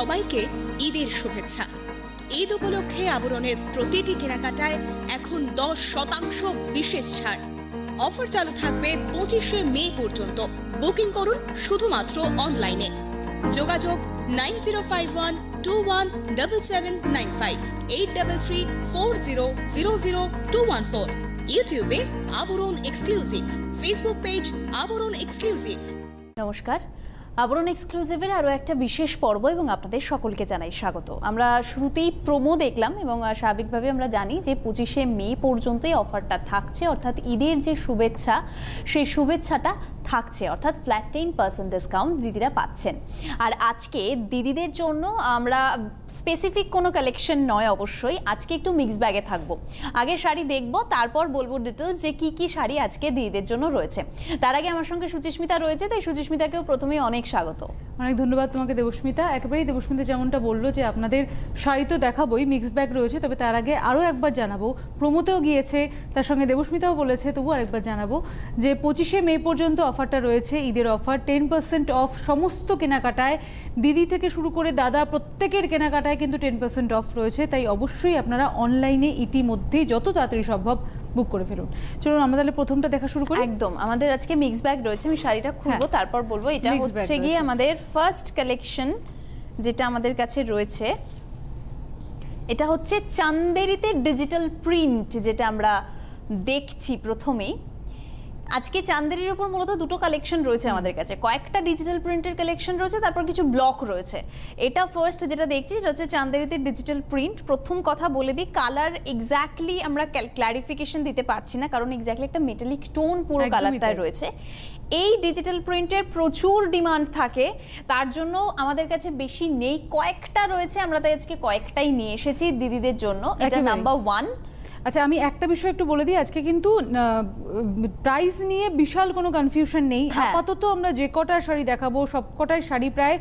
সবাইকে ঈদের শুভেচ্ছা। ঈদ উপলক্ষে আবরণের প্রতিটি কেনাকাটায় এখন 10% বিশেষ ছাড়। অফার চালু থাকবে 25শে মে পর্যন্ত। বুকিং করুন শুধুমাত্র অনলাইনে। যোগাযোগ 9051217795 8334000214। ইউটিউবে Abaran exclusive, Facebook page Abaran exclusive. নমস্কার, আবরণ এক্সক্লুসিভের আরও একটা বিশেষ পর্ব এবং আপনাদের সকলকে জানাই স্বাগত। আমরা শুরুতেই প্রোমো দেখলাম এবং স্বাভাবিকভাবে আমরা জানি যে 25শে মে পর্যন্তই অফারটা থাকছে, অর্থাৎ ঈদের যে শুভেচ্ছা সেই শুভেচ্ছাটা থাকছে, অর্থাৎ ফ্ল্যাট 10% ডিসকাউন্ট দিদিরা পাচ্ছেন। আর আজকে দিদিদের জন্য আমরা স্পেসিফিক কোনো কালেকশন নয়, অবশ্যই আজকে একটু মিক্স ব্যাগে থাকবো। আগে শাড়ি দেখবো, তারপর বলবো ডিটেলস যে কি কি শাড়ি আজকে দিদিদের জন্য রয়েছে। তার আগে আমার সঙ্গে সুচিস্মিতা রয়েছে, তাই সুচিস্মিতাকেও প্রথমেই অনেক স্বাগত। অনেক ধন্যবাদ তোমাকে দেবস্মিতা। একেবারেই দেবস্মিতা যেমনটা বললো যে আপনাদের শাড়ি তো দেখাবোই, মিক্স ব্যাগ রয়েছে, তবে তার আগে আরও একবার জানাবো, প্রোমোতেও গিয়েছে, তার সঙ্গে দেবস্মিতাও বলেছে, তবু আরেকবার জানাবো যে 25শে মে পর্যন্ত অফারটা রয়েছে, ঈদের অফার 10% অফ সমস্ত কেনাকাটায়। দিদি থেকে শুরু করে দাদা প্রত্যেকের কেনাকাটায় কিন্তু 10% অফ রয়েছে, তাই অবশ্যই আপনারা অনলাইনে ইতিমধ্যেই যত তাড়াতাড়ি সম্ভব বুক করে ফেলুন। চলুন আমরা তাহলে প্রথমটা দেখা শুরু করি। একদম, আমাদের আজকে মিক্স ব্যাগ রয়েছে, আমি শাড়িটা খুলবো তারপর বলবো। এটা হচ্ছে গিয়ে আমাদের ফার্স্ট কালেকশন যেটা আমাদের কাছে রয়েছে, এটা হচ্ছে চান্দেরিতে ডিজিটাল প্রিন্ট, যেটা আমরা দেখছি প্রথমেই। আজকে চান্দেরির উপর মূলত দুটো কালেকশন রয়েছে আমাদের কাছে, কয়েকটা ডিজিটাল প্রিন্টের কালেকশন রয়েছে, তারপর কিছু ব্লক রয়েছে। এটা ফার্স্ট যেটা দেখছি এটা হচ্ছে চান্দেরিতে ডিজিটাল প্রিন্ট। প্রথম কথা বলে দিই, কালার এক্স্যাক্টলি আমরা ক্লারিফিকেশন দিতে পারছি না, কারণ এক্স্যাক্টলি একটা মেটালিক টোন পুরো কালারটায় রয়েছে। এই ডিজিটাল প্রিন্টের প্রচুর ডিমান্ড থাকে, তার জন্য আমাদের কাছে বেশি নেই, কয়েকটা রয়েছে, আমরা তাই আজকে কয়েকটাই নিয়ে এসেছি দিদিদের জন্য। এটা নাম্বার 1। আচ্ছা, আমি একটা বিষয় একটু বলে দিই, আজকে কিন্তু প্রাইস নিয়ে বিশাল কোনো কনফিউশন নেই। আপাতত আমরা যে কটার শাড়ি দেখাবো সব কটার শাড়ি প্রায়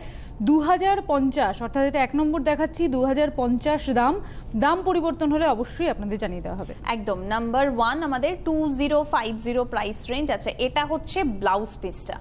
2050, অর্থাৎ এটা 1 নম্বর দেখাচ্ছি 2050 দাম পরিবর্তন হলে অবশ্যই আপনাদের জানিয়ে দেওয়া হবে। একদম, নাম্বার 1 আমাদের 2050 প্রাইস রেঞ্জ আছে। এটা হচ্ছে ব্লাউজ পিসটা।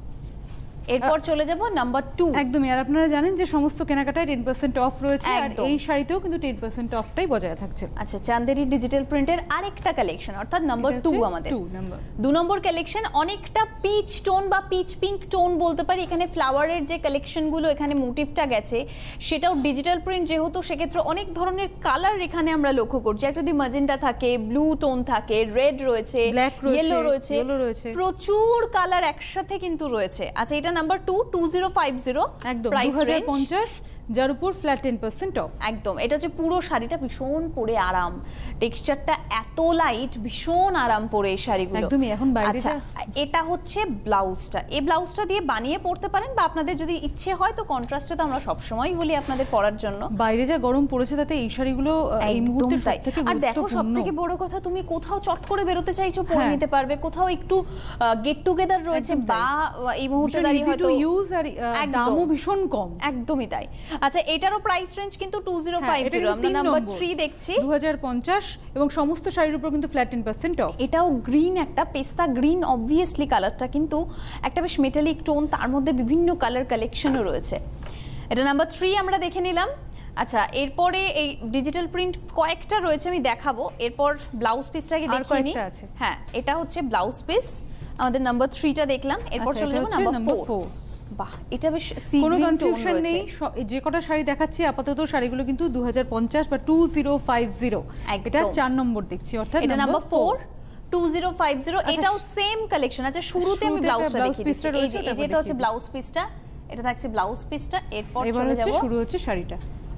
এরপর চলে যাব নাম্বার 2। একদমই, আর আপনারা জানেন যে সমস্ত কেনাকাটায় 10% অফ রয়েছে, আর এই শাড়িতেও কিন্তু 10% অফটাই বজায় থাকছে। আচ্ছা, চান্দেরি ডিজিটাল প্রিন্টের আরেকটা কালেকশন, অর্থাৎ নাম্বার 2 আমাদের 2 নম্বর কালেকশন। অনেকটা পিচ টোন বা পিচ পিঙ্ক টোন বলতে পারি। এখানে ফ্লাওয়ারের যে কালেকশনগুলো, এখানে মোটিভটা গেছে, সেটাও ডিজিটাল প্রিন্ট যেহেতু, সেক্ষেত্রে অনেক ধরনের কালার এখানে আমরা লক্ষ্য করছি। একটা যদি ম্যাজেন্টা থাকে, ব্লু টোন থাকে, রেড রয়েছে, ইয়েলো রয়েছে, প্রচুর কালার একসাথে কিন্তু রয়েছে। আচ্ছা, এটা নাম্বার 2 2050 একদম 2050, যার উপর ফ্ল্যাট 10% অফ। একদম, এটা হচ্ছে পুরো শাড়িটা ভীষণ পরে আরাম, টেক্সচারটা এত লাইট, ভীষণ আরাম পরে এই শাড়িগুলো একদমই। এখন বাইরে এটা হচ্ছে ব্লাউজটা। এই ব্লাউজটা দিয়ে বানিয়ে পরতে পারেন, বা আপনাদের যদি ইচ্ছে হয় তো কন্ট্রাস্টে তো আমরা সবসময় বলি আপনাদের পরার জন্য। বাইরে যা গরম পড়েছে, তাতে এই শাড়িগুলো এই মুহূর্তে সবথেকে গুরুত্বপূর্ণ। আর দেখো, সবথেকে বড় কথা, তুমি কোথাও চট করে বেরোতে চাইছো পরে নিতে পারবে, কোথাও একটু গেট টুগেদার রয়েছে, বা এই মুহূর্তে দাঁড়িয়ে হয়তো ইউজ, আর দামও ভীষণ কম। একদমই তাই। আচ্ছা, এটারও প্রাইস রেঞ্জ কিন্তু 2050। আমরা নাম্বার 3 দেখছি 2050, এবং সমস্ত শাড়ির উপর কিন্তু ফ্ল্যাট 10% অফ। এটাও গ্রিন, একটা পেস্তা গ্রিন, অবভিয়াসলি কালারটা কিন্তু একটা বেশ মেটালিক টোন, তার মধ্যে বিভিন্ন কালার কালেকশনও রয়েছে। এটা নাম্বার 3 আমরা দেখে নিলাম। আচ্ছা, এরপরে এই ডিজিটাল প্রিন্ট কয়েকটা রয়েছে, আমি দেখাবো। এরপর ব্লাউজ পিসটাকে দেখিয়ে নিই। হ্যাঁ, এটা হচ্ছে ব্লাউজ পিস, আমাদের নাম্বার 3টা দেখলাম। এরপর চলে যাব নাম্বার 4। বাহ, এটা বেশ কোনো কনফিউশন নেই, যে কটা শাড়ি দেখাচ্ছি আপাতত শাড়িগুলো কিন্তু 2050 বা 2050। এটা 4 নম্বর দেখছি, অর্থাৎ এটা নাম্বার 4 2050। এটাও সেম কালেকশন। আচ্ছা, শুরুতে আমি ব্লাউজটা দেখিয়ে দিচ্ছি। এই যে এটা হচ্ছে ব্লাউজ পিসটা, এটা থাকছে ব্লাউজ পিসটা। এরপর চলে যাব, শুরু হচ্ছে শাড়িটা।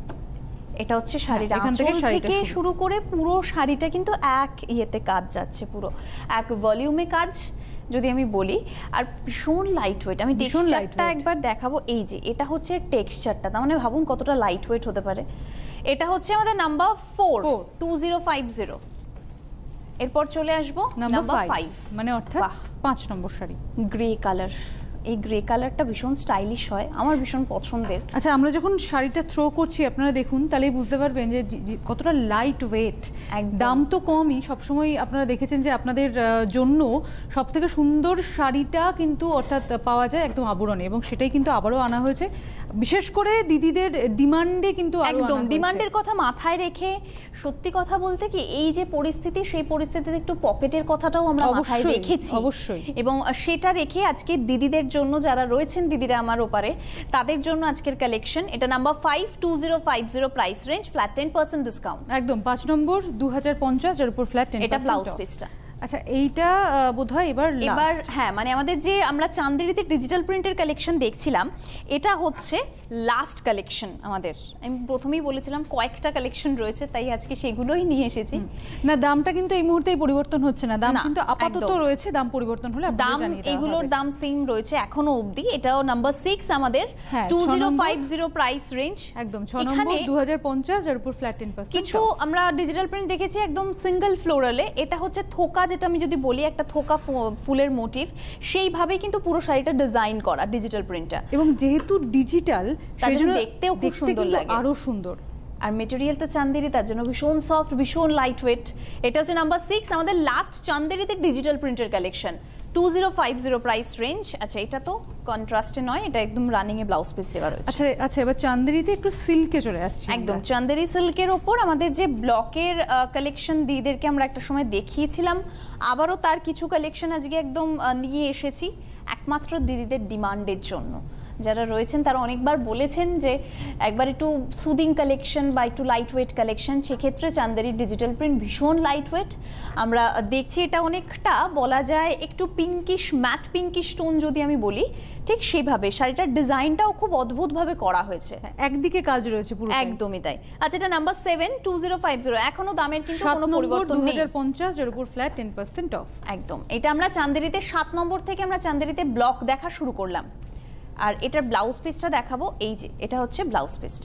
এটা হচ্ছে শাড়িটা, আঁচল থেকে শুরু করে পুরো শাড়িটা কিন্তু এক ইয়েতে কাজ যাচ্ছে, পুরো এক ভলিউমে কাজ যদি আমি বলি, আর ভীষণ লাইট ওয়েট। আমি টেক্সচারটা একবার দেখাবো। এই যে এটা হচ্ছে টেক্সচারটা, তার মানে ভাবুন কতটা লাইট ওয়েট হতে পারে। এটা হচ্ছে আমাদের নাম্বার 4 2050। এরপর চলে আসবো নাম্বার 5, মানে অর্থাৎ 5 নম্বর শাড়ি, গ্রে কালার। এই গ্রে কালারটা ভীষণ স্টাইলিশ হয়, আমার ভীষণ পছন্দের। আচ্ছা, আমরা যখন শাড়িটা থ্রো করছি আপনারা দেখুন, তাহলেই বুঝতে পারবেন যে কতটা লাইট ওয়েট। দাম তো কমই, সবসময় আপনারা দেখেছেন যে আপনাদের জন্য সবথেকে সুন্দর শাড়িটা কিন্তু অর্থাৎ পাওয়া যায় একদম আবরণে, এবং সেটাই কিন্তু আবারও আনা হয়েছে। বিশেষ করে দিদিদের ডিমান্ডে কিন্তু একদম ডিমান্ডের কথা মাথায় রেখে সত্যি কথা বলতে কি এই যে পরিস্থিতি সেই পরিস্থিতিতে একটু পকেটের কথাটাও আমরা মাথায় রেখেছি অবশ্যই, এবং সেটা রেখে আজকে দিদিদের জন্য যারা রয়েছেন দিদিরা আমার ওপারে তাদের জন্য আজকের কালেকশন। এটা number 52050 price range, flat 10% discount. একদম 5 নম্বর 2050 এর উপর ফ্ল্যাট 10%। এটা ব্লাউজ পিসটা। আচ্ছা এইটা বোধহয় এবার হ্যাঁ মানে আমাদের যে আমরা চান্দেরিতে ডিজিটাল প্রিন্টের কালেকশন দেখছিলাম এটা হচ্ছে লাস্ট কালেকশন আমাদের। আমি প্রথমেই বলেছিলাম কয়েকটা কালেকশন রয়েছে তাই আজকে সেগুলোই নিয়ে এসেছি। না দামটা কিন্তু এই মুহূর্তেই পরিবর্তন হচ্ছে না, দাম কিন্তু আপাতত রয়েছে, দাম পরিবর্তন হলে আপনাদের জানিয়ে দেওয়া হবে। এগুলোর দাম সেম রয়েছে এখনো অবধি। এটাও নাম্বার 6 আমাদের 2050 প্রাইস রেঞ্জ, একদম 6 নম্বর 2050 এর উপর ফ্ল্যাট 10%। কিছু আমরা ডিজিটাল প্রিন্ট দেখেছি একদম সিঙ্গেল ফ্লোরালে, এটা হচ্ছে থোকা, যেটা আমি যদি বলি একটা থোকা ফুলের মোটিভ, সেইভাবে কিন্তু পুরো শাড়িটা ডিজাইন করা ডিজিটাল প্রিন্টটা, এবং যেহেতু ডিজিটাল সেজন্য দেখতেও খুব সুন্দর লাগে, আরো সুন্দর। আর মেটেরিয়ালটা চান্দেরি, তার জন্য ভীষণ সফট, ভীষণ লাইট ওয়েট। এটা হচ্ছে নাম্বার 6 আমাদের লাস্ট চান্দেরিতে ডিজিটাল প্রিন্টের কালেকশন, 2050 প্রাইস রেঞ্জ। আচ্ছা এটা তো কন্ট্রাস্টে নয়, এটা একদম রানিং এ ব্লাউজ পিস দেওয়া রয়েছে। আচ্ছা আচ্ছা এবার চান্দেরিতে একটু সিল্কে চলে আসছে। একদম চান্দেরি সিল্কের ওপর আমাদের যে ব্লকের কালেকশন দিদিদেরকে আমরা একটা সময় দেখিয়েছিলাম, আবারও তার কিছু কালেকশন আজকে একদম নিয়ে এসেছি একমাত্র দিদিদের ডিমান্ডের জন্য। যারা রয়েছেন তারা অনেকবার বলেছেন যে একবার একটু সুদিং কালেকশন বা একটু লাইট ওয়েট কালেকশন, সেক্ষেত্রে চান্দেরি ডিজিটাল প্রিন্ট ভীষণ লাইট ওয়েট। আমরা দেখছি এটা অনেকটা বলা যায় একটু পিঙ্কিশ, ম্যাট পিঙ্কিশ টোন যদি আমি বলি, ঠিক সেইভাবে শাড়িটার ডিজাইনটাও খুব অদ্ভুতভাবে করা হয়েছে, একদিকে কাজ রয়েছে পুরো, একদমই তাই। আচ্ছা এটা নাম্বার 7 2050, এখনো দামের কিন্তু কোনো পরিবর্তন নেই, 2050 এর উপর ফ্ল্যাট 10% অফ। একদম এটা আমরা চান্দেরিতে 7 নম্বর থেকে আমরা চান্দেরিতে ব্লক দেখা শুরু করলাম। আর এটার ব্লাউজ পিসটা দেখাবো, এই যে এটা হচ্ছে ব্লাউজ পিসটা।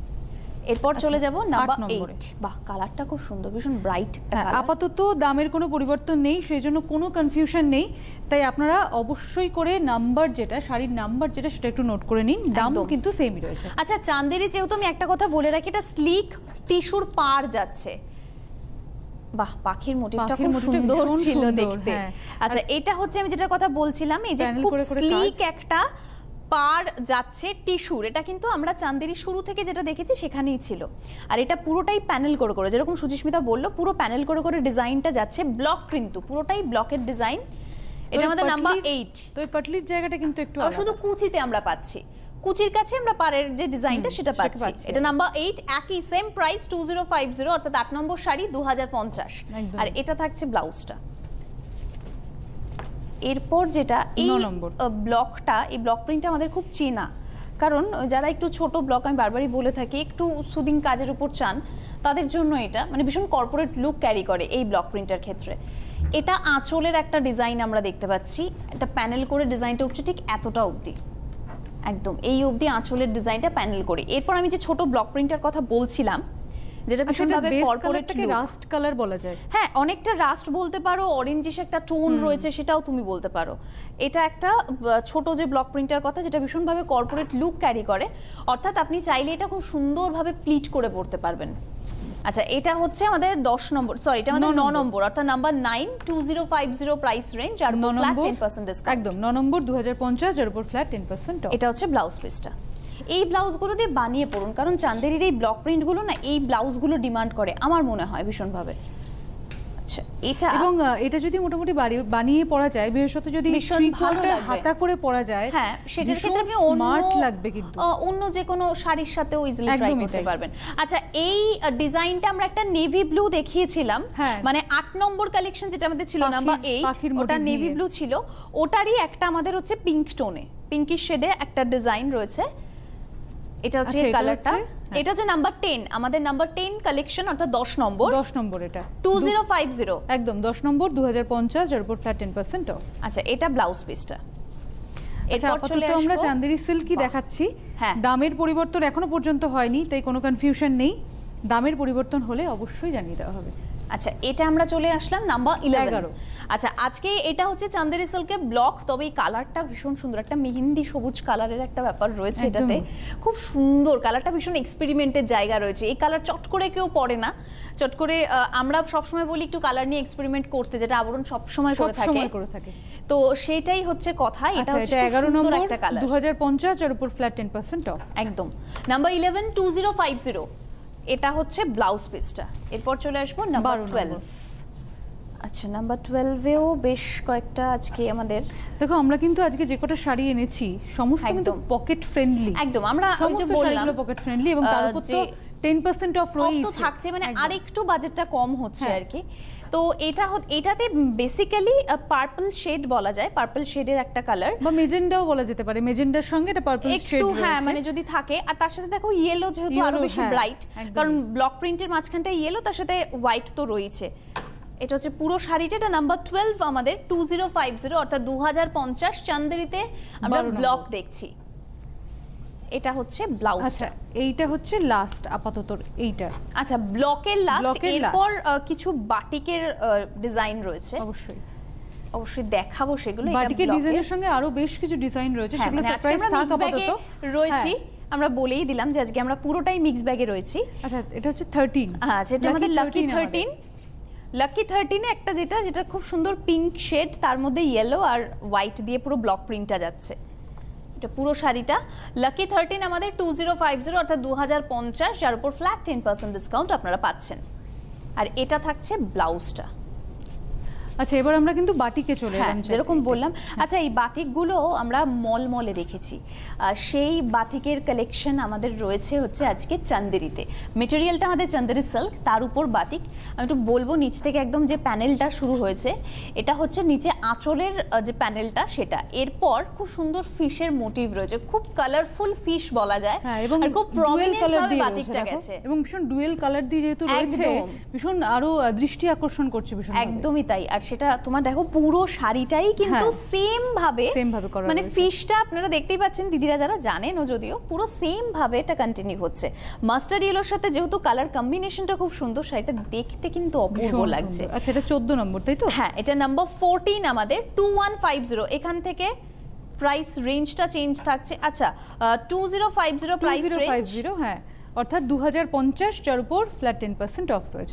এরপর চলে যাব নাম্বার 8। বাহ কালারটা খুব সুন্দর, ভীষণ ব্রাইট একটা কালার। আপাতত দামের কোনো পরিবর্তন নেই, সেজন্য কোনো কনফিউশন নেই, তাই আপনারা অবশ্যই করে নাম্বার যেটা, শাড়ির নাম্বার যেটা সেটা একটু নোট করে নিন, দাম কিন্তু সেমই রয়েছে। আচ্ছা চান্দেরি যেহেতু আমি একটা কথা বলে রাখি, এটা স্লিক টিস্যুর পার যাচ্ছে। বাহ পাখির মোটিভটা খুব সুন্দর ছিল দেখতে। আচ্ছা এটা হচ্ছে আমি যেটার কথা বলছিলাম, এই যে খুব স্লিক একটা পার যাচ্ছে টিস্যুর, এটা কিন্তু আমরা চান্দেরি শুরু থেকে যেটা দেখেছি সেখানেই ছিল। আর এটা পুরোটাই প্যানেল করে করে, যেরকম সুচিস্মিতা বললো পুরো প্যানেল করে করে ডিজাইনটা যাচ্ছে, ব্লক কিন্তু পুরোটাই ব্লকের ডিজাইন। এটা আমাদের নাম্বার 8। তো এই পাটলির জায়গাটা কিন্তু একটু শুধু কুচিতে আমরা পাচ্ছি, কুচির কাছে আমরা পাড়ের যে ডিজাইনটা সেটা পাচ্ছি। এটা নাম্বার 8, একই সেম প্রাইস 2050, অর্থাৎ 8 নম্বর শাড়ি 2050। আর এটা থাকছে ব্লাউজটা। এরপর যেটা এই ব্লকটা, এই ব্লক প্রিন্টটা আমাদের খুব চেনা, কারণ যারা একটু ছোট ব্লক, আমি বারবারই বলে থাকি একটু সুদিং কাজের উপর চান, তাদের জন্য এটা মানে ভীষণ কর্পোরেট লুক ক্যারি করে এই ব্লক প্রিন্টার ক্ষেত্রে। এটা আঁচলের একটা ডিজাইন আমরা দেখতে পাচ্ছি, এটা প্যানেল করে ডিজাইনটা উঠছে ঠিক এতটা অবধি, একদম এই অবধি আঁচলের ডিজাইনটা প্যানেল করে। এরপর আমি যে ছোট ব্লক প্রিন্টার কথা বলছিলাম, যেটা ভীষণভাবে কর্পোরেট রাস্ট কালার বলা যায়, হ্যাঁ অনেকটা রাস্ট বলতে পারো, অরেঞ্জিশ একটা টোন রয়েছে সেটাও তুমি বলতে পারো। এটা একটা ছোট যে ব্লক প্রিন্টার কথা, যেটা ভীষণভাবে কর্পোরেট লুক ক্যারি করে, অর্থাৎ আপনি চাইলে এটা খুব সুন্দরভাবে প্লিট করে পড়তে পারবেন। আচ্ছা এটা হচ্ছে আমাদের 10 নম্বর, সরি এটা আমাদের 9 নম্বর, অর্থাৎ নাম্বার 9 2050 প্রাইস রেঞ্জ, আর ফ্ল্যাট 10% ডিসকাউন্ট। একদম 9 নম্বর 2050 এর উপর ফ্ল্যাট 10% অফ। এটা হচ্ছে ব্লাউজ পিসটা। এই ব্লাউজগুলো দিয়ে বানিয়ে পড়ুন, কারণ চান্দেরির এই ব্লক প্রিন্টগুলো না এই ব্লাউজগুলো ডিমান্ড করে আমার মনে হয় ভীষণভাবে। আচ্ছা এটা, এবং এটা যদি মোটামুটি বানিয়ে পরা যায়, বিশেষত যদি হাতা করে পরা যায়, হ্যাঁ সেটার ক্ষেত্রে আপনি স্মার্ট লাগবে, কিন্তু অন্য যে কোনো শাড়ির সাথেও ইজিলি ট্রাই করতে পারবেন। আচ্ছা এই ডিজাইনটা আমরা একটা নেভি ব্লু দেখিয়েছিলাম, মানে 8 নম্বর কালেকশন যেটা আমাদের ছিল নাম্বার 8, ওটা নেভি ব্লু ছিল, ওটারই একটা আমাদের হচ্ছে পিঙ্ক টোনে, পিঙ্কিশ শেডে একটা ডিজাইন রয়েছে। এটা হচ্ছে কালারটা, এটা হচ্ছে নাম্বার 10, আমাদের নাম্বার 10 কালেকশন, অর্থাৎ 10 নম্বর এটা 2050, একদম 10 নম্বর 2050 এর উপর ফ্ল্যাট 10% অফ। আচ্ছা এটা ব্লাউজ পিসটা। এরপর চলে আসবো, আমরা চান্দেরি সিল্কই দেখাচ্ছি, দামের পরিবর্তন এখনো পর্যন্ত হয়নি, তাই কোনো কনফিউশন নেই, দামের পরিবর্তন হলে অবশ্যই জানিয়ে দেওয়া হবে। আচ্ছা, এটা আমরা চলে আসলাম নাম্বার 11। আচ্ছা, আজকে এটা হচ্ছে চান্দেরি সিল্কের ব্লক, তবে এই কালারটা ভীষণ সুন্দর, একটা মেহেন্দি সবুজ কালারের একটা ব্যাপার রয়েছে এটাতে, খুব সুন্দর কালারটা, ভীষণ এক্সপেরিমেন্টের জায়গা রয়েছে। এই কালার চট করে কেউ পরে না, চট করে আমরা সবসময় বলি একটু কালার নিয়ে এক্সপেরিমেন্ট করতে, যেটা আবরণ সবসময় করে থাকে, তো সেটাই হচ্ছে কথা। এটা হচ্ছে 11 নম্বর একটা কালার 2050 এর উপর ফ্ল্যাট 10% অফ। একদম। নাম্বার 11 2050, এটা হচ্ছে ব্লাউজ পিসটা। এরপর চলে আসবো নাম্বার 12। আচ্ছা, নাম্বার 12এও বেশ কয়েকটা আজকে আমাদের, দেখো আমরা কিন্তু আজকে যে কটা শাড়ি এনেছি সমস্ত কিন্তু পকেট ফ্রেন্ডলি, একদম। আমরা ওই যে বললাম পকেট ফ্রেন্ডলি, এবং তার উপর তো 10% অফ রয়েছে, তো থাকছে, মানে আরেকটু বাজেটটা কম হচ্ছে আর কি। তো এটাতে বেসিক্যালি পার্পল শেড বলা যায়, পার্পল শেডের একটা কালার, বা মেজেন্ডাও বলা যেতে পারে, মেজেন্ডার সঙ্গে এটা পার্পল শেড রয়েছে। হ্যাঁ, মানে যদি থাকে, আর তার সাথে দেখো ইয়েলো যেহেতু আরো বেশি ব্রাইট, কারণ ব্লক প্রিন্টের মাঝখানটা ইয়েলো, তার সাথে হোয়াইট তো রয়েছে। এটা হচ্ছে পুরো শাড়িটা, এটা নাম্বার 12 আমাদের 2050, অর্থাৎ 2050 চান্দেরিতে আমরা ব্লক দেখছি। এটা হচ্ছে ব্লাউজ। আচ্ছা, এইটা হচ্ছে লাস্ট আপাতত এইটা। আচ্ছা, ব্লকের লাস্ট, এরপর কিছু বাটিকের ডিজাইন রয়েছে, অবশ্যই দেখাবো সেগুলো। বাটিকের ডিজাইনের সঙ্গে আরো বেশ কিছু ডিজাইন রয়েছে, সেগুলো সারপ্রাইজ থাক আপাতত রয়েছে। আমরা বলেই দিলাম যে আজকে আমরা পুরোটাই মিক্স ব্যাগে রয়েছি। আচ্ছা, এটা হচ্ছে 13। আচ্ছা, এটা আমাদের লাকি 13। লাকি 13 এ একটা যেটা খুব সুন্দর পিঙ্ক শেড, তার মধ্যে ইয়েলো আর হোয়াইট দিয়ে পুরো ব্লক প্রিন্টটা যাচ্ছে। এটা পুরো শাড়িটা লাকি 13 আমাদের 2050, অর্থাৎ 2050, যার উপর ফ্ল্যাট 10% ডিসকাউন্ট আপনারা পাচ্ছেন। আর এটা থাকছে ব্লাউজটা। আচ্ছা, এবার আমরা কিন্তু বাটিকে চলে এলাম, যেরকম বললাম। আচ্ছা, এই বাটিকগুলো আমরা মলে দেখেছি, সেই বাটিকের কালেকশন আমাদের রয়েছে হচ্ছে আজকে চান্দেরিতে। মেটেরিয়ালটা আমাদের চান্দেরি সিল্ক, তার উপর বাটিক। আমি একটু বলবো, নিচ থেকে একদম যে প্যানেলটা শুরু হয়েছে, এটা হচ্ছে নিচে আঁচলের যে প্যানেলটা সেটা, এরপর খুব সুন্দর ফিশের মোটিভ রয়েছে, খুব কালারফুল ফিশ বলা যায়, এবং খুব প্রমিনেন্ট ভাবে বাটিকটা গেছে, এবং ভীষণ ডুয়েল কালার দিয়ে যেহেতু রয়েছে, ভীষণ আরো দৃষ্টি আকর্ষণ করছে ভীষণ। একদমই তাই। আর সেটা তোমার দেখো পুরো শাড়িটাই কিন্তু সেম ভাবে করা, মানে ফিশটা আপনারা দেখতেই পাচ্ছেন, দিদিরা যারা জানেন ও যদিও, পুরো সেম ভাবে এটা কন্টিনিউ হচ্ছে। মাস্টার্ড ইয়েলোর সাথে যেহেতু কালার কম্বিনেশনটা খুব সুন্দর, শাড়িটা দেখতে কিন্তু অপূর্ব লাগছে। আচ্ছা, এটা 14 নম্বর, তাই তো? হ্যাঁ, এটা নাম্বার 14 আমাদের 2150। এখান থেকে প্রাইস রেঞ্জটা চেঞ্জ থাকছে। আচ্ছা, 2050 প্রাইস রেঞ্জ, হ্যাঁ, অর্থাৎ 2050, যার উপর ফ্ল্যাট 10% অফ রয়েছে।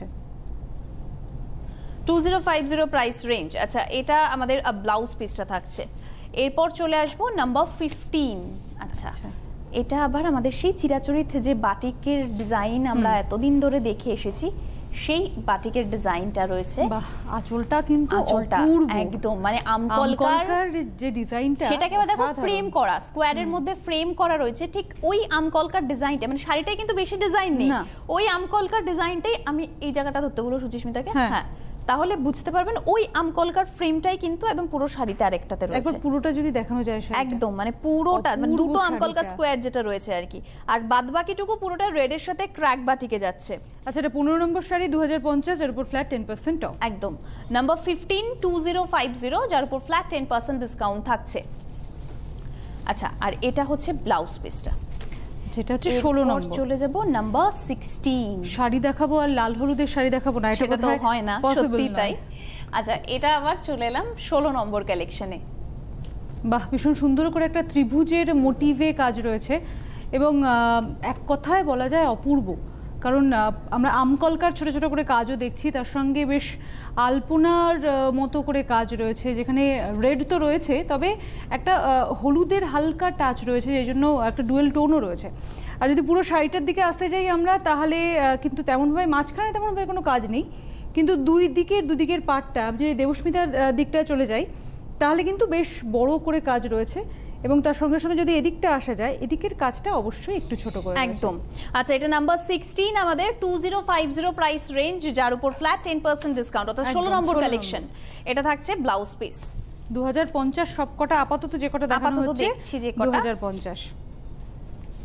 2050 প্রাইস রেঞ্জ। আচ্ছা, এটা আমাদের ব্লাউজ পিসটা থাকছে। এরপর চলে আসবো নাম্বার 15। আচ্ছা, এটা আবার আমাদের সেই চিরাচরিত যে বাটিকের ডিজাইন আমরা এতদিন ধরে দেখে এসেছি, সেই বাটিকের ডিজাইনটা রয়েছে। বাহ, আঁচলটা কিন্তু একদম মানে আমকলকার যে ডিজাইনটা, সেটাকে দেখো ফ্রেম করা, স্কোয়ারের মধ্যে ফ্রেম করা রয়েছে, ঠিক ওই আমকলকার ডিজাইনটা, মানে শাড়িটাই কিন্তু বেশি ডিজাইন নেই, ওই আমকলকার ডিজাইনটাই। আমি এই জায়গাটা ধরতে বলবো সুচিস্মিতাকে, হ্যাঁ, তাহলে বুঝতে পারবেন ওই আমকলকার ফ্রেমটাই কিন্তু একদম পুরো শাড়িতে আরেকটাতে রয়েছে। একবার পুরোটা যদি দেখানো যায়, একদম মানে পুরোটা, মানে দুটো আমকলকার স্কোয়ার যেটা রয়েছে আর কি, আর বাদবাকিটুকু পুরোটা রেডের সাথে ক্র্যাক বাটিকে যাচ্ছে। আচ্ছা, এটা 15 নম্বর শাড়ি 2050, এর উপর ফ্ল্যাট 10% অফ। একদম। নাম্বার 15 2050, যার উপর ফ্ল্যাট 10% ডিসকাউন্ট থাকছে। আচ্ছা, আর এটা হচ্ছে ব্লাউজ পিসটা, যেটা হচ্ছে 16 নম্বর। চলে যাব নাম্বার 16। শাড়ি দেখাবো আর লাল হলুদের শাড়ি দেখাবো না, এটা তো হয় না, সত্যি তাই। আচ্ছা, এটা আবার চলে এলাম 16 নম্বর কালেকশনে। বাহ, ভীষণ সুন্দর করে একটা ত্রিভুজের মোটিভে কাজ রয়েছে, এবং এক কথায় বলা যায় অপূর্ব, কারণ আমরা আমকলকার ছোট ছোট করে কাজও দেখছি, তার সঙ্গে বেশ আলপনার মতো করে কাজ রয়েছে, যেখানে রেড তো রয়েছে, তবে একটা হলুদের হালকা টাচ রয়েছে, এই জন্য একটা ডুয়েল টোনও রয়েছে। আর যদি পুরো শাড়িটার দিকে আসতে যাই আমরা, তাহলে কিন্তু তেমনভাবে মাঝখানে তেমনভাবে কোনো কাজ নেই, কিন্তু দুদিকের পার্টটা, যে দেবস্মিতার দিকটা চলে যাই, তাহলে কিন্তু বেশ বড় করে কাজ রয়েছে, এবং তার সঙ্গে সঙ্গে যদি এদিকটা আসা যায়, এদিকের কাজটা অবশ্যই একটু ছোট করে। একদম। আচ্ছা, এটা নাম্বার 16 আমাদের 2050 প্রাইস রেঞ্জ, যার উপর ফ্ল্যাট 10% ডিসকাউন্ট, অর্থাৎ 16 নম্বর কালেকশন। এটা থাকছে ব্লাউজ পিস। 2050 সবকটা আপাতত যে কটা দেখানো হচ্ছে, দেখছি যে কটা 2050।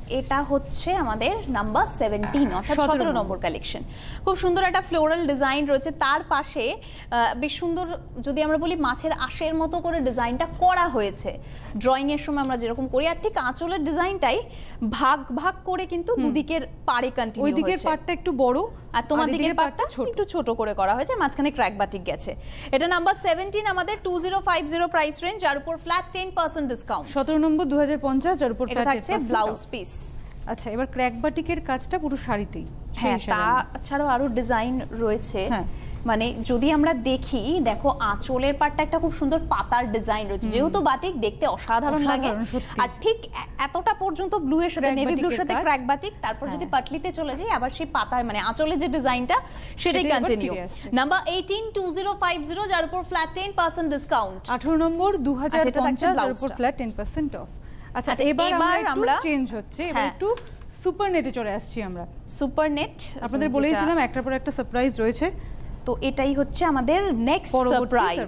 এটা হচ্ছে আমাদের নাম্বার 17 অর্থাৎ 17 নম্বর কালেকশন। খুব সুন্দর একটা ফ্লোরাল ডিজাইন রয়েছে, তার পাশে বেশ সুন্দর যদি আমরা বলি মাছের আঁশের মতো করে ডিজাইনটা করা হয়েছে ড্রয়িং এর সময় আমরা যেরকম করি, আর ঠিক আঁচলের ডিজাইনটাই ভাগ ভাগ করে কিন্তু দুদিকের পাড়ে কন্টিনিউ হয়েছে। ওই দিকের পাড়টা একটু বড় আর তোমার দিকের পাড়টা একটু ছোট করে করা হয়েছে, মাঝখানে ক্র্যাক বাটিক গেছে। এটা নাম্বার 17 আমাদের 2050 প্রাইস রেঞ্জ, যার উপর ফ্ল্যাট 10% ডিসকাউন্ট। 17 নম্বর 2050, যার উপর এটা থাকছে ব্লাউজ পিস। আচ্ছা, এবার ক্র্যাক বাটিকের কাজটা পুরো শাড়িতেই। হ্যাঁ, তাছাড়াও আরো ডিজাইন রয়েছে। মানে যদি আমরা দেখি, দেখো আঁচলের পাটটা একটা খুব সুন্দর পাতার ডিজাইন রয়েছে, যেহেতু বাটিক দেখতে অসাধারণ লাগে। আর ঠিক এতটা পর্যন্ত ব্লু এর সাথে নেভি ব্লুর সাথে ক্র্যাক বাটিক, তারপর যদি পাটলিতে চলে যাই আবার সেই পাতার মানে আঁচলের যে ডিজাইনটা সেটাই কন্টিনিউ। নাম্বার 18 2050, যার উপর ফ্ল্যাট 10% ডিসকাউন্ট। 18 নম্বর 2050, যার উপর ফ্ল্যাট 10% অফ। আচ্ছা, এবার আমরা চেঞ্জ হচ্ছে, এবার একটু সুপার নেটে চলে আসছি আমরা। সুপার নেট আপনাদের বলেছিলাম একটার পর একটা সারপ্রাইজ রয়েছে, তো এটাই হচ্ছে আমাদের নেক্সট সারপ্রাইজ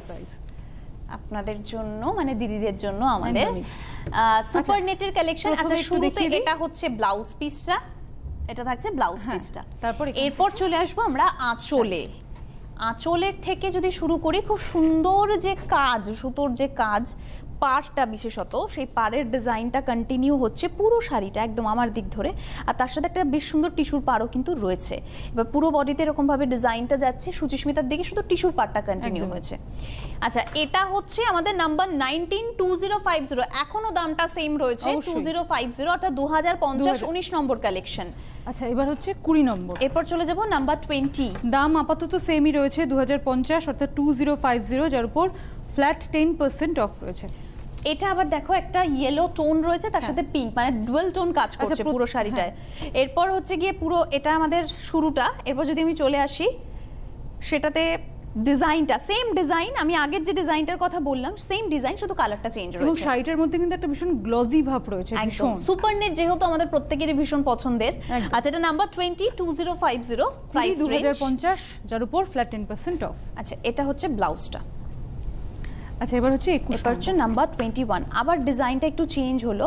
আপনাদের জন্য, মানে দিদিদের জন্য আমাদের সুপার নেটের কালেকশন। আচ্ছা, শুরুতে এটা হচ্ছে ব্লাউজ পিসটা, এটা থাকছে ব্লাউজ পিসটা। এরপর চলে আসবো আমরা আঁচলে। আঁচলের থেকে যদি শুরু করি, খুব সুন্দর যে কাজ, সুতোর যে কাজ, পাড়টা বিশেষত সেই পাড়ের ডিজাইনটা কন্টিনিউ হচ্ছে পুরো শাড়িটা একদম আমার দিক ধরে, আর তার সাথে একটা বেশ সুন্দর টিস্যুর পাড়ও কিন্তু রয়েছে। এবার পুরো বডিতে এরকম ভাবে ডিজাইনটা যাচ্ছে, সুচিস্মিতার দিকে শুধু টিস্যুর পাড়টা কন্টিনিউ হয়েছে। আচ্ছা, এটা হচ্ছে আমাদের নাম্বার 19 2050, এখনো দামটা সেম রয়েছে 2050, অর্থাৎ 2050 19 নম্বর কালেকশন। আচ্ছা, এবার হচ্ছে 20 নম্বর। এরপর চলে যাব নাম্বার 20। দাম আপাতত সেমই রয়েছে 2050, অর্থাৎ 2050, যার উপর ফ্ল্যাট 10% অফ রয়েছে। এটা আবার দেখো একটা ইয়েলো টোন রয়েছে, তার সাথে পিঙ্ক, মানে ডুয়াল টোন কাজ করছে পুরো শাড়িটায়। এরপর হচ্ছে গিয়ে পুরো এটা আমাদের শুরুটা। এরপর যদি আমি চলে আসি, সেটাতে ডিজাইনটা সেম ডিজাইন, আমি আগের যে ডিজাইনটার কথা বললাম সেম ডিজাইন, শুধু কালারটা চেঞ্জ রয়েছে। এবং শাড়িটার মধ্যে কিন্তু একটা ভীষণ গ্লজি ভাব রয়েছে, একদম সুপার নেট যেহেতু আমাদের প্রত্যেকেরই ভীষণ পছন্দের। আচ্ছা, এটা নাম্বার 20 2050 প্রাইস রেঞ্জ 2050, যার উপর ফ্ল্যাট 10% অফ। আচ্ছা, এটা হচ্ছে ব্লাউজটা। আচ্ছা, এবার হচ্ছে 21, এবার হচ্ছে নাম্বার 21। আবার ডিজাইনটা একটু চেঞ্জ হলো।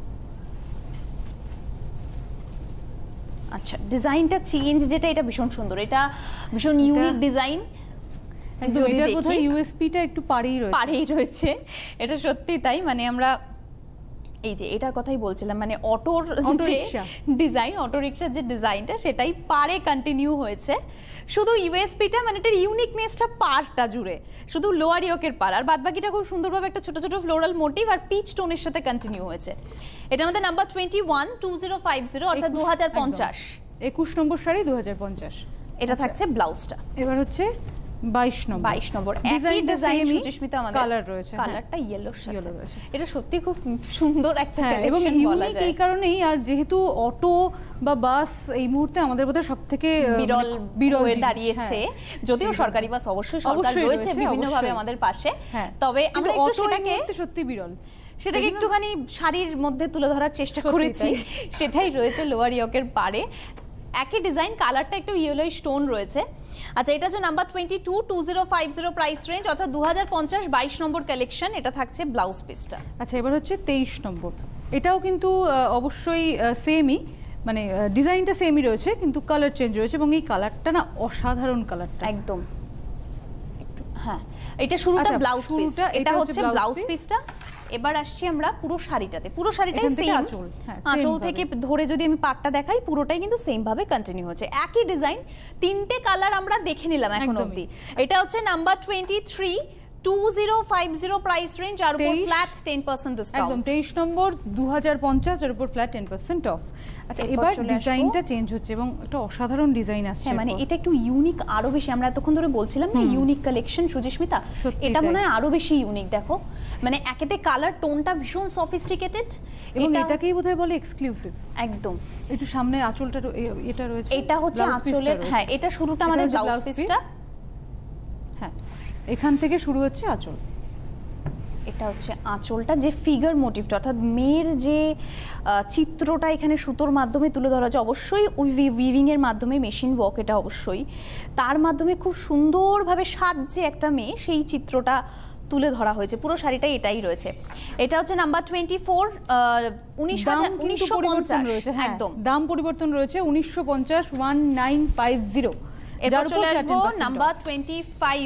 আচ্ছা, ডিজাইনটা চেঞ্জ যেটা, এটা ভীষণ সুন্দর, এটা ভীষণ ইউনিক ডিজাইন। এটার বোধহয় ইউএসপিটা একটু পাড়েই রয়েছে, এটা সত্যি তাই। মানে আমরা এই যে এটার কথাই বলছিলাম, মানে অটোর যে ডিজাইন, অটো রিকশার যে ডিজাইনটা সেটাই পাড়ে কন্টিনিউ হয়েছে। শুধু ইউএসপিটা মানে এটার ইউনিকনেসটা পাড়টা জুড়ে, শুধু লোয়ার ইয়োকের পাড়, আর বাদবাকিটা খুব সুন্দরভাবে একটা ছোট ছোট ফ্লোরাল মোটিভ আর পিচ টোনের সাথে কন্টিনিউ হয়েছে। এটা আমাদের নাম্বার 21 2050, অর্থাৎ 2050। 21 নম্বর শাড়ি 2050। এটা থাকছে ব্লাউজটা। এবার হচ্ছে 22 নম্বর। একই ডিজাইন, সুচিস্মিতা আমাদের কালার রয়েছে, কালারটা ইয়েলোর সাথে রয়েছে। এটা সত্যি খুব সুন্দর একটা কালেকশন বলা যায়। এই কারণেই, আর যেহেতু অটো বা বাস এই মুহূর্তে আমাদের বোধহয় সবথেকে বিরল হয়ে দাঁড়িয়েছে, যদিও সরকারি বাস অবশ্যই সরকার রয়েছে বিভিন্নভাবে আমাদের পাশে, তবে আমরা একটু সেটাকে সত্যি বিরল, সেটাকে একটুখানি শাড়ির মধ্যে তুলে ধরার চেষ্টা করেছি। সেটাই রয়েছে লোয়ার ইয়োকের পাড়ে, একই ডিজাইন, কালারটা একটু ইয়েলো স্টোন রয়েছে। আচ্ছা, এটা হচ্ছে নাম্বার 22 2050 প্রাইস রেঞ্জ, অর্থাৎ 2050 22 নম্বর কালেকশন। এটা থাকছে ব্লাউজ পিসটা। আচ্ছা, এবার হচ্ছে 23 নম্বর। এটাও কিন্তু অবশ্যই সেমই, মানে ডিজাইনটা সেমই রয়েছে, কিন্তু কালার চেঞ্জ রয়েছে, এবং এই কালারটা না অসাধারণ কালারটা একদম। হ্যাঁ, এটা শুরুটা ব্লাউজ পিস, এটা হচ্ছে ব্লাউজ পিসটা। এবার আসছি আমরা পুরো শাড়িটাতে, পুরো শাড়িটাই সেম, আঁচল থেকে ধরে যদি আমি পাটটা দেখাই পুরোটাই কিন্তু সেম ভাবে কন্টিনিউ হচ্ছে, একই ডিজাইন, তিনটে কালার আমরা দেখে নিলাম এখন অবধি। এটা হচ্ছে নাম্বার 23 2050 প্রাইস রেঞ্জ, আর উপর ফ্ল্যাট 10% ডিসকাউন্ট। একদম 23 নম্বর 2050, এর উপর ফ্ল্যাট 10% অফ। আচ্ছা, এবার ডিজাইনটা চেঞ্জ হচ্ছে এবং একটা অসাধারণ ডিজাইন আসছে। হ্যাঁ, মানে এটা একটু ইউনিক, আরো বেশি। আমরা এতক্ষণ ধরে বলছিলাম না ইউনিক কালেকশন সুচিস্মিতা, এটা মনে হয় আরো বেশি ইউনিক। দেখো, মানে একেতে কালার টোনটা ভীষণ সফিস্টিকেটেড, এবং এটাকেই বোধহয় বলে এক্সক্লুসিভ। একদম, একটু সামনে আঁচলটা এটা রয়েছে, এটা হচ্ছে আঁচলের। হ্যাঁ, এটা শুরুটা আমাদের ব্লাউজ পিসটা। হ্যাঁ, এখান থেকে শুরু হচ্ছে আঁচল। এটা হচ্ছে আঁচলটা, যে ফিগার মোটিভটা, অর্থাৎ মেয়ের যে চিত্রটা এখানে সুতোর মাধ্যমে তুলে ধরা হচ্ছে, অবশ্যই উইভিং এর মাধ্যমে, মেশিন ওয়ার্ক এটা অবশ্যই, তার মাধ্যমে খুব সুন্দরভাবে সাজছে একটা মেয়ে, সেই চিত্রটা তুলে ধরা হয়েছে, পুরো শাড়িটাই এটাই রয়েছে। এটা হচ্ছে নাম্বার 24, 1950 রয়েছে, একদম দাম পরিবর্তন রয়েছে 1950, 1950। এরপর চলে আসবো নাম্বার 25,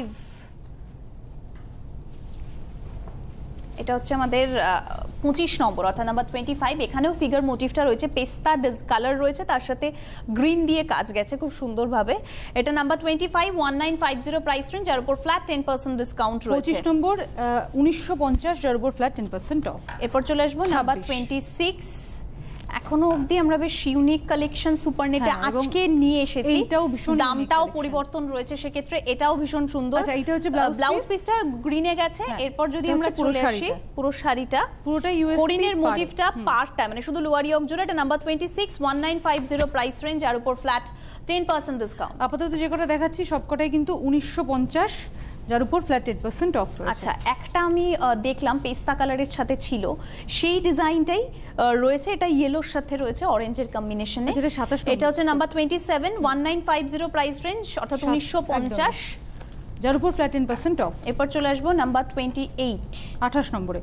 এটা হচ্ছে আমাদের 25 নম্বর অর্থাৎ নাম্বার 25। এখানেও ফিগার মোটিভটা রয়েছে, পেস্তা কালার রয়েছে, তার সাথে গ্রিন দিয়ে কাজ গেছে খুব সুন্দরভাবে। এটা নাম্বার 25, 1950 প্রাইস রেঞ্জ, যার উপর ফ্ল্যাট 10% ডিসকাউন্ট রয়েছে। 25 নম্বর 1950, যার উপর ফ্ল্যাট 10% অফ। এরপর চলে আসবো নাম্বার 26। এখনো অবধি আমরা বেশ ইউনিক কালেকশন সুপারনেটে আজকে নিয়ে এসেছি, এটাও ভীষণ দামটাও পরিবর্তন রয়েছে সেক্ষেত্রে, এটাও ভীষণ সুন্দর। আচ্ছা, এটা হচ্ছে ব্লাউজ পিসটা গ্রিনে গেছে। এরপর যদি আমরা চলে আসি পুরো শাড়িটা, পুরোটা ইউএসপি হরিণের মোটিভটা পার্টটা মানে শুধু লোয়ার ইয়ক জোড়া। এটা নাম্বার 26, 1950 প্রাইস রেঞ্জ, আর উপর ফ্ল্যাট 10% ডিসকাউন্ট। আপাতত যে কটা দেখাচ্ছি সবকটাই কিন্তু 1950, যার উপর ফ্ল্যাট 10% অফ রয়েছে। আচ্ছা, একটা আমি দেখলাম পেস্তা কালারের সাথে ছিল, সেই ডিজাইনটাই রয়েছে, এটা ইয়েলোর সাথে রয়েছে অরেঞ্জের কম্বিনেশনে। এটা হচ্ছে নাম্বার 27, 1950 প্রাইস রেঞ্জ অর্থাৎ 1950, যার উপর ফ্ল্যাট 10% অফ। এরপর চলে আসবো নাম্বার 28, 28 নম্বরে।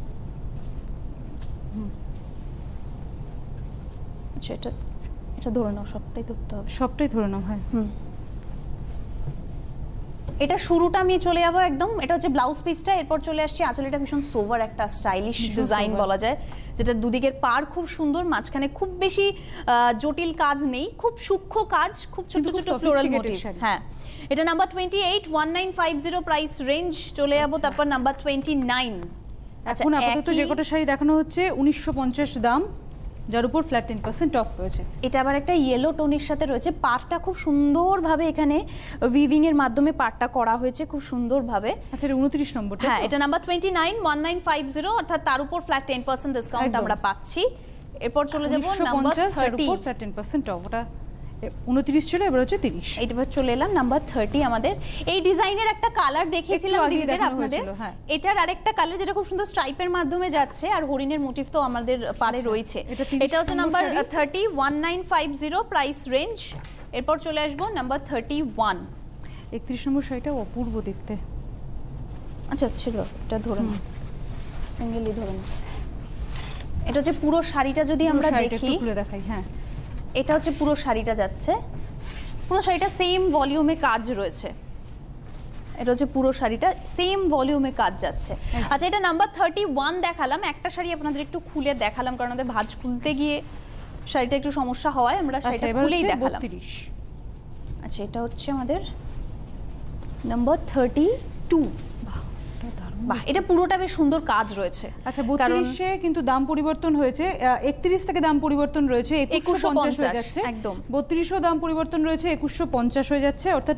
আচ্ছা, এটা ধরে নাও, সবটাই ধরতে হবে, সবটাই ধরে নাও। হ্যাঁ, এটা শুরুটা আমি চলে যাবো একদম, এটা হচ্ছে ব্লাউজ পিসটা। এরপর চলে আসছি আঁচল, এটা ভীষণ সোভার একটা স্টাইলিশ ডিজাইন বলা যায়, যেটা দুদিকের পার খুব সুন্দর, মাঝখানে খুব বেশি জটিল কাজ নেই, খুব সূক্ষ্ম কাজ, খুব ছোট ছোট ফ্লোরাল মোটিভ। হ্যাঁ, এটা নাম্বার 28, 1950 প্রাইস রেঞ্জ। চলে যাবো তারপর নাম্বার 29। এখন আপাতত যে কটা শাড়ি দেখানো হচ্ছে 1950 দাম, যার উপর ফ্ল্যাট 10% অফ রয়েছে। এটা আবার একটা ইয়েলো টোনের সাথে রয়েছে, পাড়টা খুব সুন্দরভাবে এখানে উইভিং এর মাধ্যমে পাড়টা করা হয়েছে খুব সুন্দরভাবে। আচ্ছা, এটা 29 নম্বর। হ্যাঁ, এটা নাম্বার 29, 1950 অর্থাৎ তার উপর ফ্ল্যাট 10% ডিসকাউন্ট আমরা পাচ্ছি। এরপর চলে যাব নাম্বার 30, উপর ফ্ল্যাট 10% অফ। ওটা 29 ছিল, এবার হচ্ছে 30। এইবার চলে এলাম নাম্বার 30। আমাদের এই ডিজাইনের একটা কালার দেখিয়েছিলাম দিদিদের আপনাদের, এটার আরেকটা কালার যেটা খুব সুন্দর স্ট্রাইপের মাধ্যমে যাচ্ছে, আর হরিণের মোটিভ তো আমাদের পারে রয়েছে। এটা হচ্ছে নাম্বার 30, 1950 প্রাইস রেঞ্জ। এরপর চলে আসবো নাম্বার 31, 31 নম্বর শাড়িটা অপূর্ব দেখতে। আচ্ছা, ছিল এটা ধরে না, সিঙ্গেলি ধরে না। এটা হচ্ছে পুরো শাড়িটা যদি আমরা দেখি, খুলে দেখাই। হ্যাঁ, এটা হচ্ছে পুরো শাড়িটা যাচ্ছে, পুরো শাড়িটা সেম ভলিউমে কাজ রয়েছে। এটা হচ্ছে পুরো শাড়িটা সেম ভলিউমে কাজ যাচ্ছে। আচ্ছা, এটা নাম্বার 31 দেখালাম, একটা শাড়ি আপনাদের একটু খুলে দেখালাম কারণ আমাদের ভাঁজ খুলতে গিয়ে শাড়িটা একটু সমস্যা হওয়ায় আমরা শাড়িটা খুলেই দেখালাম। আচ্ছা, এটা হচ্ছে আমাদের নাম্বার 32। বাহ, এটা পুরোটা বেশ সুন্দর কাজ রয়েছে। আচ্ছা, 32-এ কিন্তু দাম পরিবর্তন হয়েছে, 31 থেকে দাম পরিবর্তন রয়েছে 2150 হয়ে যাচ্ছে। একদম 32ও দাম পরিবর্তন রয়েছে 2150 হয়ে যাচ্ছে, অর্থাৎ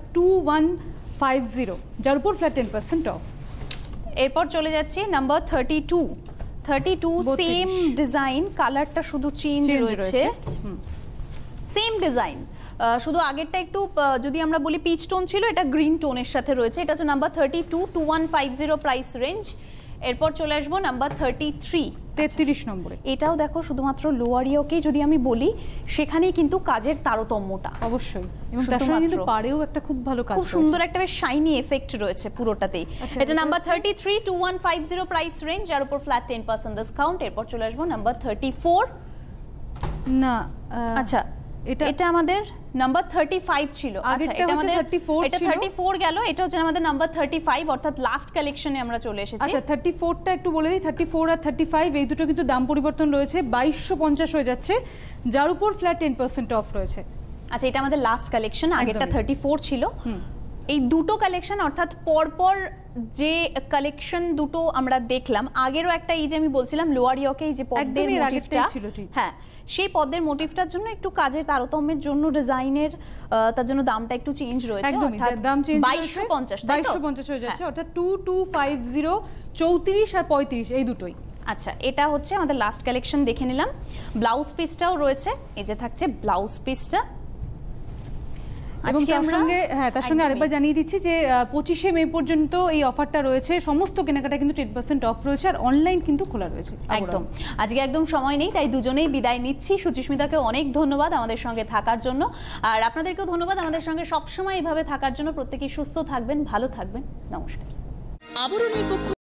2150, যার উপর ফ্ল্যাট 10% অফ। এরপর চলে যাচ্ছি নাম্বার 32, সেম ডিজাইন, কালারটা শুধু চেঞ্জ রয়েছে, সেম ডিজাইন, শুধু আগেরটা একটু যদি আমরা বলি পিচ টোন ছিল, এটা গ্রিন টোনের সাথে রয়েছে। এটা হচ্ছে নাম্বার 32, 2150 প্রাইস রেঞ্জ। এরপর চলে আসবো নাম্বার 33, 33 নম্বরে। এটাও দেখো শুধুমাত্র লোয়ার ইয়োকে যদি আমি বলি সেখানেই কিন্তু কাজের তারতম্যটা অবশ্যই, এবং তার সঙ্গে কিন্তু পাড়েও একটা খুব ভালো কাজ, খুব সুন্দর একটা বেশ শাইনি এফেক্ট রয়েছে পুরোটাতেই। এটা নাম্বার 33, 2150 প্রাইস রেঞ্জ, যার উপর ফ্ল্যাট 10% ডিসকাউন্ট। এরপর চলে আসবো নাম্বার 34। না, আচ্ছা, এটা আমাদের নাম্বার 35 ছিল। আচ্ছা, এটা আমাদের 34 গেল। এটা হচ্ছে আমাদের নাম্বার 35 অর্থাৎ লাস্ট কালেকশনে আমরা চলে এসেছি। আচ্ছা, 34টা একটু বলে দিই, 34 আর 35 এই দুটো কিন্তু দাম পরিবর্তন রয়েছে, 2250 হয়ে যাচ্ছে, যার উপর ফ্ল্যাট 10% অফ রয়েছে। আচ্ছা, এটা আমাদের লাস্ট কালেকশন, আগেরটা 34 ছিল। এই দুটো কালেকশন অর্থাৎ পরপর যে কালেকশন দুটো আমরা দেখলাম, আগেরও একটা এই যে আমি বলছিলাম লোয়ার ইয়োকে এই যে পদ্মের মোটিভটা ছিল, হ্যাঁ, সেই পদ্মের মোটিভটার জন্য একটু কাজের তারতম্যের জন্য ডিজাইনের তার জন্য দামটা একটু চেঞ্জ রয়েছে, একদমই দাম চেঞ্জ 2250 হয়ে যাচ্ছে, অর্থাৎ 2250, 34 আর 35 এই দুটোই। আচ্ছা, এটা হচ্ছে আমাদের লাস্ট কালেকশন দেখে নিলাম। ব্লাউজ পিসটাও রয়েছে, এই যে থাকছে ব্লাউজ পিসটা। এবং তার সঙ্গে আরেকবার জানিয়ে দিচ্ছি যে 25শে মে পর্যন্ত এই অফারটা রয়েছে, সমস্ত কেনাকাটা কিন্তু 10% অফ রয়েছে, আর অনলাইন কিন্তু খোলা রয়েছে একদম। আজকে একদম সময় নেই, তাই দুজনেই বিদায় নিচ্ছি। সুচিস্মিতাকে অনেক ধন্যবাদ আমাদের সঙ্গে থাকার জন্য, আর আপনাদেরকেও ধন্যবাদ আমাদের সঙ্গে সবসময় এইভাবে থাকার জন্য। প্রত্যেকেই সুস্থ থাকবেন, ভালো থাকবেন, নমস্কার। আবরণের পক্ষ